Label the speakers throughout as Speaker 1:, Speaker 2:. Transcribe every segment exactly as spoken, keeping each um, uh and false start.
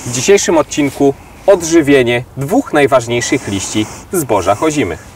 Speaker 1: W dzisiejszym odcinku odżywienie dwóch najważniejszych liści zboża ozimych.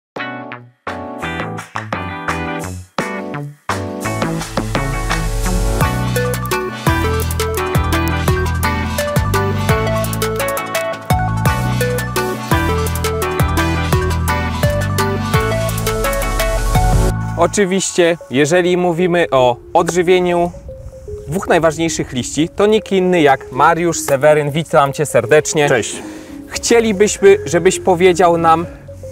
Speaker 1: Oczywiście, jeżeli mówimy o odżywieniu dwóch najważniejszych liści, to nikt inny jak Mariusz Seweryn. Witam Cię serdecznie.
Speaker 2: Cześć.
Speaker 1: Chcielibyśmy, żebyś powiedział nam,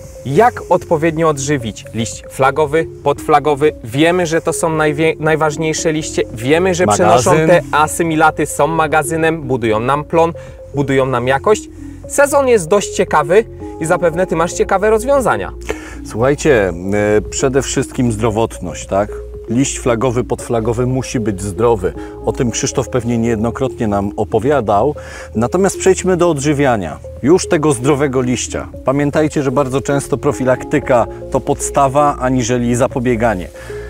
Speaker 1: jak odpowiednio odżywić liść flagowy, podflagowy. Wiemy, że to są najważniejsze liście. Wiemy, że
Speaker 2: Magazyn.
Speaker 1: przenoszą te asymilaty, są magazynem, budują nam plon, budują nam jakość. Sezon jest dość ciekawy i zapewne Ty masz ciekawe rozwiązania.
Speaker 2: Słuchajcie, przede wszystkim zdrowotność, tak? Liść flagowy, podflagowy musi być zdrowy. O tym Krzysztof pewnie niejednokrotnie nam opowiadał. Natomiast przejdźmy do odżywiania. Już tego zdrowego liścia. Pamiętajcie, że bardzo często profilaktyka to podstawa, aniżeli zapobieganie.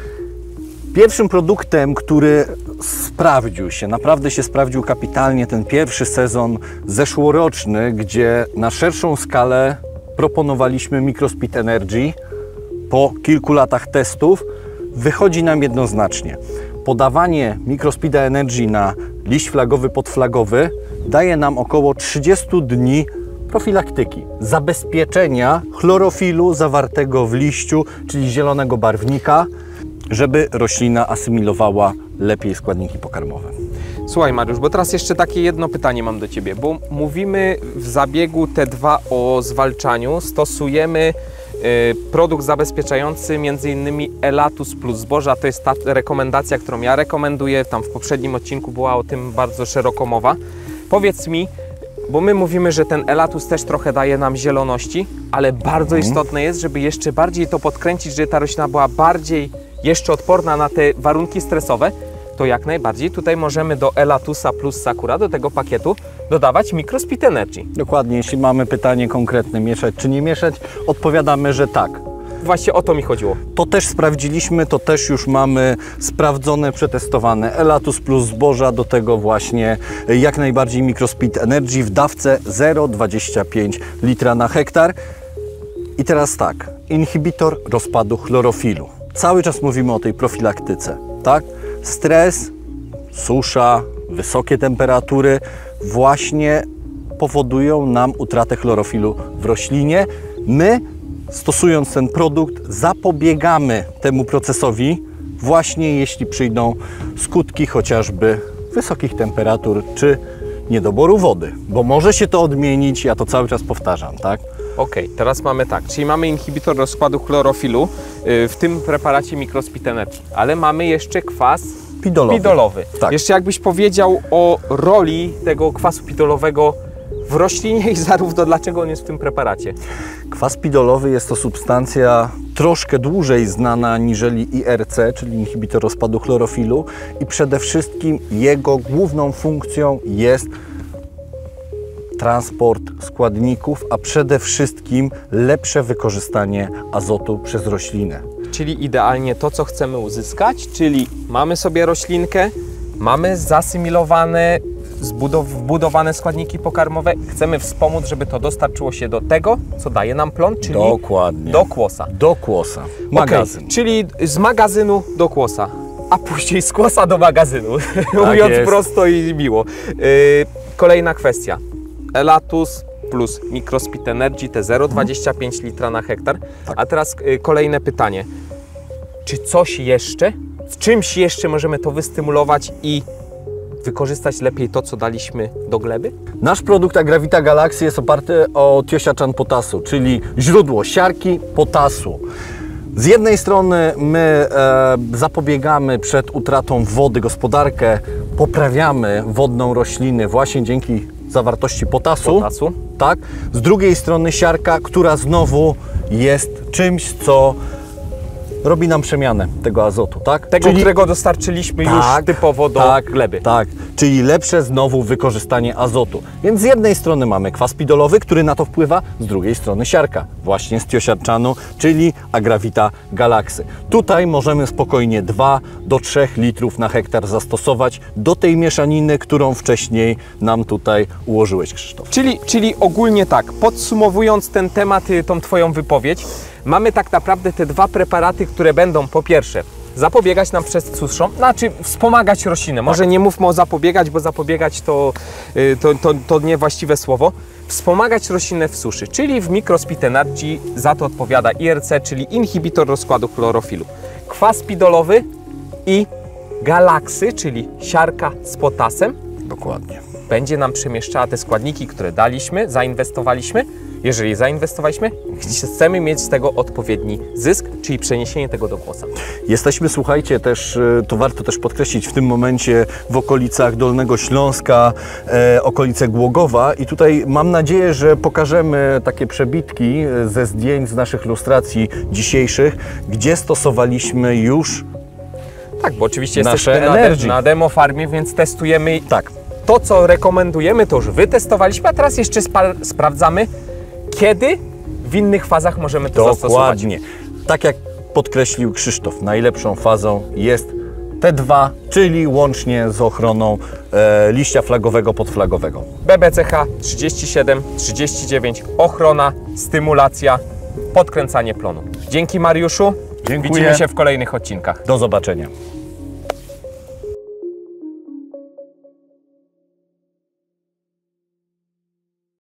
Speaker 2: Pierwszym produktem, który sprawdził się, naprawdę się sprawdził kapitalnie, ten pierwszy sezon zeszłoroczny, gdzie na szerszą skalę proponowaliśmy Microspeed Energy. Po kilku latach testów wychodzi nam jednoznacznie. Podawanie Microspeed Energy na liść flagowy, podflagowy daje nam około trzydzieści dni profilaktyki, zabezpieczenia chlorofilu zawartego w liściu, czyli zielonego barwnika, żeby roślina asymilowała lepiej składniki pokarmowe.
Speaker 1: Słuchaj Mariusz, bo teraz jeszcze takie jedno pytanie mam do Ciebie, bo mówimy w zabiegu T dwa o zwalczaniu, stosujemy y, produkt zabezpieczający między innymi Elatus plus zboża, to jest ta rekomendacja, którą ja rekomenduję, tam w poprzednim odcinku była o tym bardzo szeroko mowa. Powiedz mi, bo my mówimy, że ten Elatus też trochę daje nam zieloności, ale bardzo mhm. istotne jest, żeby jeszcze bardziej to podkręcić, żeby ta roślina była bardziej jeszcze odporna na te warunki stresowe, to jak najbardziej tutaj możemy do Elatusa plus Sakura, do tego pakietu, dodawać Microspeed Energy.
Speaker 2: Dokładnie, jeśli mamy pytanie konkretne, mieszać czy nie mieszać, odpowiadamy, że tak.
Speaker 1: Właśnie o to mi chodziło. To
Speaker 2: też sprawdziliśmy, to też już mamy sprawdzone, przetestowane. Elatus plus zboża, do tego właśnie jak najbardziej Microspeed Energy w dawce zero przecinek dwadzieścia pięć litra na hektar. I teraz tak, inhibitor rozpadu chlorofilu. Cały czas mówimy o tej profilaktyce, tak? Stres, susza, wysokie temperatury właśnie powodują nam utratę chlorofilu w roślinie. My, stosując ten produkt, zapobiegamy temu procesowi właśnie jeśli przyjdą skutki chociażby wysokich temperatur czy niedoboru wody, bo może się to odmienić, ja to cały czas powtarzam, tak?
Speaker 1: Ok, teraz mamy tak, czyli mamy inhibitor rozkładu chlorofilu, yy, w tym preparacie Microspeed Energy, ale mamy jeszcze kwas pidolowy. pidolowy.
Speaker 2: Tak.
Speaker 1: Jeszcze jakbyś powiedział o roli tego kwasu pidolowego w roślinie i zarówno dlaczego on jest w tym preparacie.
Speaker 2: Kwas pidolowy jest to substancja troszkę dłużej znana niżeli I R C, czyli inhibitor rozpadu chlorofilu, i przede wszystkim jego główną funkcją jest transport składników, a przede wszystkim lepsze wykorzystanie azotu przez roślinę.
Speaker 1: Czyli idealnie to, co chcemy uzyskać, czyli mamy sobie roślinkę, mamy zasymilowane, wbudowane składniki pokarmowe, chcemy wspomóc, żeby to dostarczyło się do tego, co daje nam plon, czyli
Speaker 2: Dokładnie.
Speaker 1: do kłosa.
Speaker 2: Do kłosa. Magazyn.
Speaker 1: Okay, czyli z magazynu do kłosa, a później z kłosa do magazynu, tak mówiąc jest. Prosto i miło. Yy, kolejna kwestia. Elatus plus Microspeed Energy, te zero przecinek dwadzieścia pięć litra na hektar. Tak. A teraz y, kolejne pytanie. Czy coś jeszcze, w czymś jeszcze możemy to wystymulować i wykorzystać lepiej to, co daliśmy do gleby?
Speaker 2: Nasz produkt Agravita Galaxy jest oparty o Thiocyan potasu, czyli źródło siarki potasu. Z jednej strony my e, zapobiegamy przed utratą wody, gospodarkę, poprawiamy wodną rośliny właśnie dzięki zawartości potasu,
Speaker 1: potasu.
Speaker 2: Tak? Z drugiej strony siarka, która znowu jest czymś, co robi nam przemianę tego azotu, tak?
Speaker 1: Tego,
Speaker 2: Czyli...
Speaker 1: którego dostarczyliśmy
Speaker 2: Tak,
Speaker 1: już typowo do
Speaker 2: tak,
Speaker 1: gleby.
Speaker 2: Tak, czyli lepsze znowu wykorzystanie azotu. Więc z jednej strony mamy kwas pidolowy, który na to wpływa, z drugiej strony siarka, właśnie z tiosiarczanu, czyli Agravita Galaxy. Tutaj możemy spokojnie dwa do trzech litrów na hektar zastosować do tej mieszaniny, którą wcześniej nam tutaj ułożyłeś, Krzysztof.
Speaker 1: Czyli, czyli ogólnie tak, podsumowując ten temat, y, tą Twoją wypowiedź, mamy tak naprawdę te dwa preparaty, które będą po pierwsze zapobiegać nam przed suszą, znaczy wspomagać roślinę. Może nie mówmy o zapobiegać, bo zapobiegać to, y, to, to, to niewłaściwe słowo. Wspomagać roślinę w suszy, czyli w Microspeed Energy za to odpowiada I R C, czyli inhibitor rozkładu chlorofilu. Kwas pidolowy i Galaxy, czyli siarka z potasem,
Speaker 2: Dokładnie.
Speaker 1: będzie nam przemieszczała te składniki, które daliśmy, zainwestowaliśmy. Jeżeli zainwestowaliśmy, chcemy mieć z tego odpowiedni zysk, czyli przeniesienie tego do kłosa.
Speaker 2: Jesteśmy, słuchajcie, też, e, to warto też podkreślić, w tym momencie w okolicach Dolnego Śląska, e, okolice Głogowa i tutaj mam nadzieję, że pokażemy takie przebitki e, ze zdjęć z naszych lustracji dzisiejszych, gdzie stosowaliśmy już
Speaker 1: Tak, bo oczywiście
Speaker 2: Nasze
Speaker 1: jesteśmy na,
Speaker 2: Energy.
Speaker 1: de, na demo farmie, więc testujemy.
Speaker 2: tak.
Speaker 1: To, co rekomendujemy, to już wytestowaliśmy, a teraz jeszcze spa- sprawdzamy, kiedy w innych fazach możemy to zastosować.
Speaker 2: Dokładnie. Tak jak podkreślił Krzysztof, najlepszą fazą jest T dwa, czyli łącznie z ochroną e, liścia flagowego, podflagowego.
Speaker 1: B B C H trzydzieści siedem trzydzieści dziewięć, ochrona, stymulacja, podkręcanie plonu. Dzięki, Mariuszu.
Speaker 2: Dziękuję.
Speaker 1: Widzimy się w kolejnych odcinkach.
Speaker 2: Do zobaczenia.